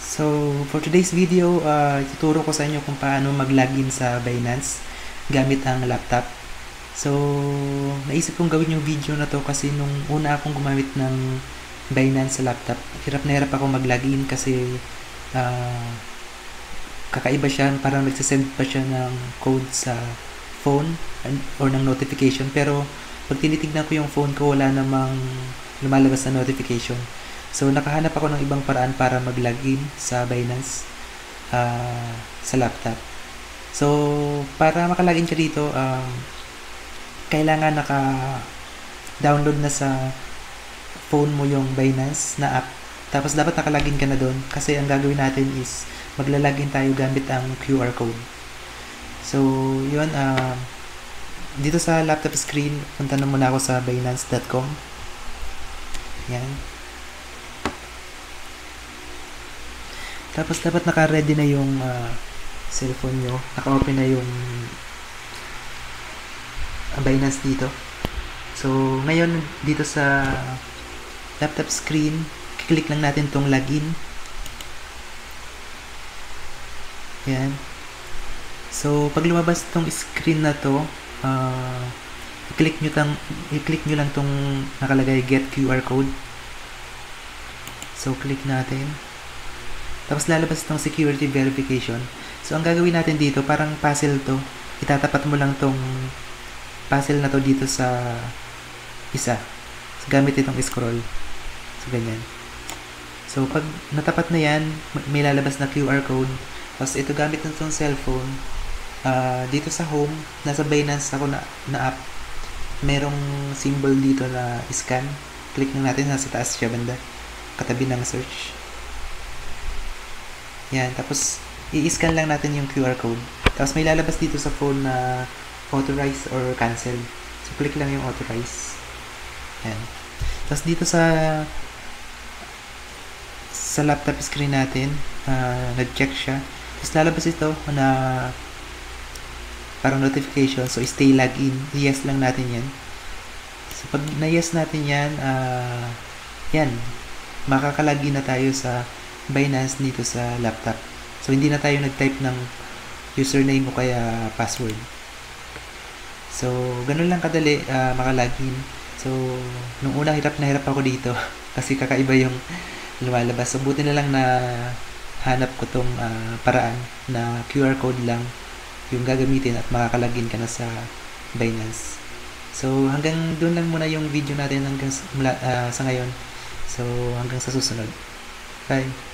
So, for today's video, tuturo ko sa inyo kung paano mag-login sa Binance gamit ang laptop. So, naisip kong gawin yung video na to kasi nung una akong gumamit ng Binance sa laptop, hirap na hirap ako mag-login kasi kakaiba siya, parang nagsisend pa siya ng code sa phone or ng notification. Pero, pag tinitignan ko yung phone ko, wala namang lumalabas na notification. So, nakahanap ako ng ibang paraan para mag-login sa Binance sa laptop. So, para makalagin ka dito, kailangan naka-download na sa phone mo yung Binance na app. Tapos, dapat nakalagin ka na doon kasi ang gagawin natin is maglalagin tayo gamit ang QR code. So, yun. Dito sa laptop screen, punta na muna ako sa Binance.com. Yan. Tapos dapat naka-ready na yung cellphone nyo. Naka-open na yung Binance dito. So, ngayon dito sa laptop screen, click lang natin tong login. Yan. So, pag lumabas tong screen na to, i-click nyo lang tong nakalagay get QR code. So, click natin. Tapos lalabas itong security verification. So, ang gagawin natin dito, parang puzzle to. Itatapat mo lang tong puzzle na to dito sa isa. So, gamit itong scroll. So, ganyan. So, pag natapat na yan, may lalabas na QR code. Tapos, ito gamit na itong cellphone. Dito sa home, nasa Binance ako na app. Merong symbol dito na scan. Click na natin, nasa taas siya banda. Katabi ng search. Yan, tapos i-scan lang natin yung QR code. Tapos may lalabas dito sa phone na authorize or cancel. So, click lang yung authorize. Yan. Tapos dito sa laptop screen natin, nag-check siya. Tapos lalabas ito na parang notification. So, stay login. Yes lang natin yan. So, pag na-yes natin yan, yan. Makakalagin na tayo sa Binance dito sa laptop. So, hindi na tayo nag-type ng username o kaya password. So, ganun lang kadali makalagin. So, nung una hirap na hirap ako dito kasi kakaiba yung lumalabas. So, buti na lang na hanap ko tong paraan na QR code lang yung gagamitin at makakalagin ka na sa Binance. So, hanggang doon lang muna yung video natin hanggang sa ngayon. So, hanggang sa susunod. Bye!